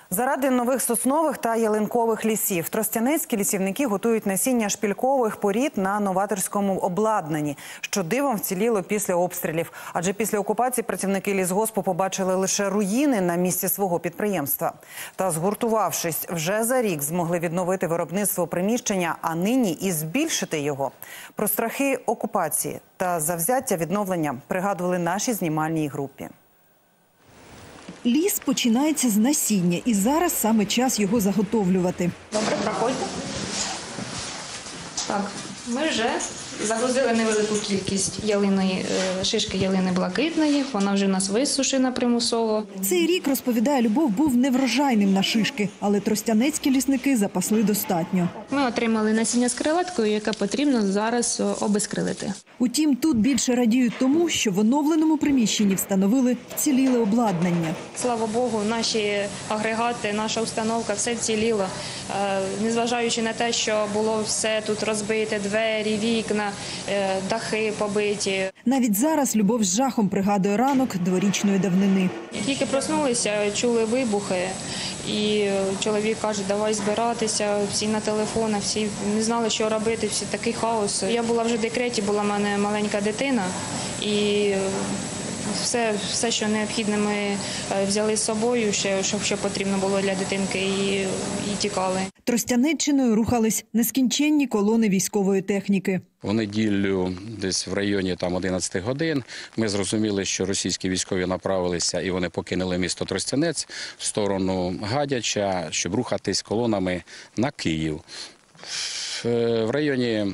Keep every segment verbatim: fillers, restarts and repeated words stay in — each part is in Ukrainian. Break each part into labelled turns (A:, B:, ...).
A: Заради нових соснових та ялинкових лісів тростянецькі лісівники готують насіння шпилькових порід на новаторському обладнанні, що дивом вціліло після обстрілів. Адже після окупації працівники лісгоспу побачили лише руїни на місці свого підприємства. Та згуртувавшись, вже за рік змогли відновити виробництво приміщення, а нині і збільшити його. Про страхи окупації та завзяття відновлення пригадували нашій знімальній групі.
B: Ліс починається з насіння, і зараз саме час його заготовлювати.
C: Добре, проходьте. Так, ми вже загрузили невелику кількість ялиної, шишки ялини блакитної. Вона вже у нас висушена примусово.
B: Цей рік, розповідає Любов, був неврожайним на шишки, але тростянецькі лісники запасли достатньо.
C: Ми отримали насіння з креветкою, яке потрібно зараз обезкрилити.
B: Утім, тут більше радіють тому, що в оновленому приміщенні встановили вціліле обладнання.
C: Слава Богу, наші агрегати, наша установка, все вціліло. Незважаючи на те, що було все тут розбите, двері, вікна, дахи побиті.
B: Навіть зараз Любов з жахом пригадує ранок дворічної давнини.
C: Тільки проснулися, чули вибухи, і чоловік каже, давай збиратися, всі на телефонах, всі не знали, що робити, всі такий хаос. Я була вже в декреті, була в мене маленька дитина, і все, все, що необхідне, ми взяли з собою, що, що потрібно було для дитинки, і, і тікали.
B: Тростянеччиною рухались нескінченні колони військової техніки.
D: В неділю, десь в районі там одинадцяти годин, ми зрозуміли, що російські військові направилися і вони покинули місто Тростянець в сторону Гадяча, щоб рухатись колонами на Київ. В районі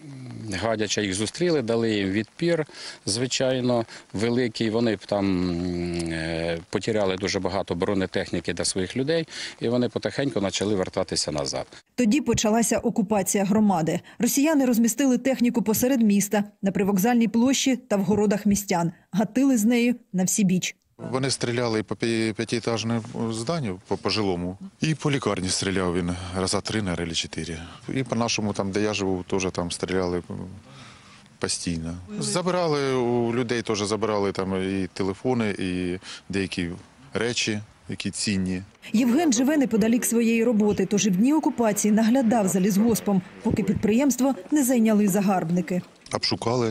D: Гадяча їх зустріли, дали їм відпір, звичайно, великий. Вони там потеряли дуже багато бронетехніки для своїх людей, і вони потихеньку почали вертатися назад.
B: Тоді почалася окупація громади. Росіяни розмістили техніку посеред міста, на привокзальній площі та в городах містян. Гатили з нею на всі біч.
E: Вони стріляли по п'ятиетажному зданню, по пожилому, і по лікарні стріляв він раза три, або чотири. І по нашому, там, де я живу, теж там стріляли постійно. Забирали у людей, теж забирали там і телефони, і деякі речі, які цінні.
B: Євген живе неподалік своєї роботи, тож і в дні окупації наглядав за лісгоспом, поки підприємство не зайняли загарбники.
E: Обшукали.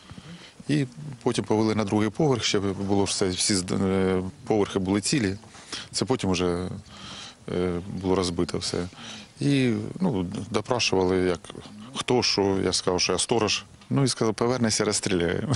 E: І потім повели на другий поверх, ще було все, всі поверхи були цілі. Це потім вже було розбито все. І ну, допрашували, як, хто, що. Я сказав, що я сторож. Ну і сказав, повернися, розстріляємо.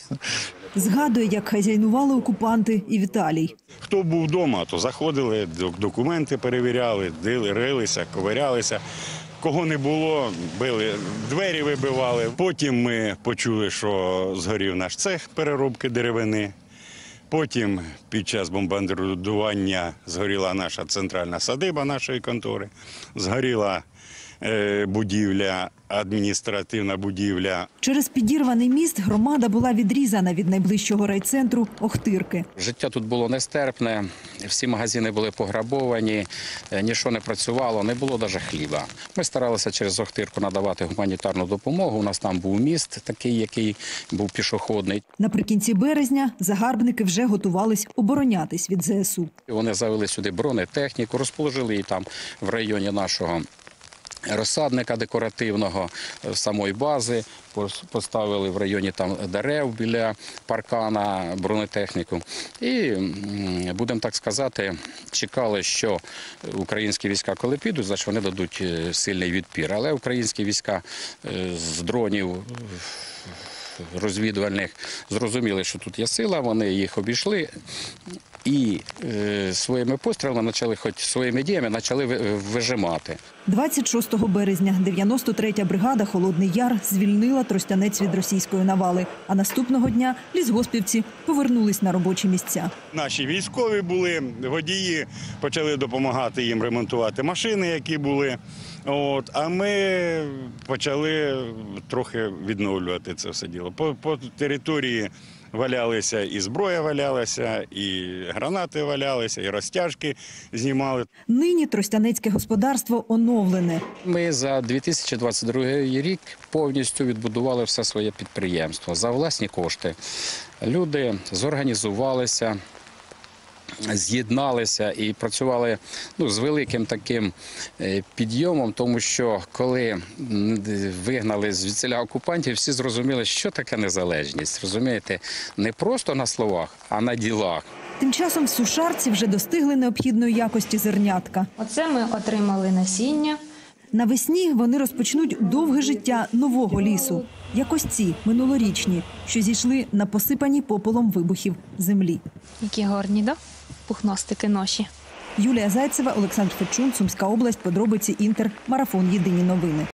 B: Згадує, як хазяйнували окупанти і Віталій.
F: Хто був вдома, то заходили, документи перевіряли, рилися, ковирялися. Кого не було, били, двері вибивали. Потім ми почули, що згорів наш цех переробки деревини. Потім під час бомбардування згоріла наша центральна садиба нашої контори. Згоріла е, будівля, адміністративна будівля.
B: Через підірваний міст громада була відрізана від найближчого райцентру Охтирки.
D: Життя тут було нестерпне, всі магазини були пограбовані, нічого не працювало, не було навіть хліба. Ми старалися через Охтирку надавати гуманітарну допомогу. У нас там був міст такий, який був пішохідний.
B: Наприкінці березня загарбники вже готувались оборонятись від зе ес у.
D: Вони завели сюди бронетехніку, розположили її там в районі нашого розсадника декоративного, самої бази, поставили в районі там дерев біля паркана бронетехніку. І, будемо так сказати, чекали, що українські війська, коли підуть, значить вони дадуть сильний відпір. Але українські війська з дронів розвідувальних зрозуміли, що тут є сила, вони їх обійшли і е, своїми пострілами почали, хоч своїми діями, почали вижимати.
B: двадцять шостого березня дев'яносто третя бригада «Холодний Яр» звільнила Тростянець від російської навали. А наступного дня лісгоспівці повернулись на робочі місця.
F: Наші військові були, водії почали допомагати їм ремонтувати машини, які були. От, а ми почали трохи відновлювати це все діло. По, по території валялися і зброя валялася, і гранати валялися, і розтяжки знімали.
B: Нині тростянецьке господарство оновлене.
D: Ми за дві тисячі двадцять другий рік повністю відбудували все своє підприємство за власні кошти. Люди зорганізувалися, з'єдналися і працювали ну, з великим таким е, підйомом, тому що коли м, вигнали звідсіля окупантів, всі зрозуміли, що таке незалежність. Розумієте, не просто на словах, а на ділах.
B: Тим часом в сушарці вже достигли необхідної якості зернятка.
C: Оце ми отримали насіння.
B: Навесні вони розпочнуть довге життя нового лісу, як ось ці минулорічні, що зійшли на посипані попелом вибухів землі.
C: Які гарні, да? Пухнастики наші.
B: Юлія Зайцева, Олександр Фечун, Сумська область, подробиці Інтер, Марафон. Єдині новини.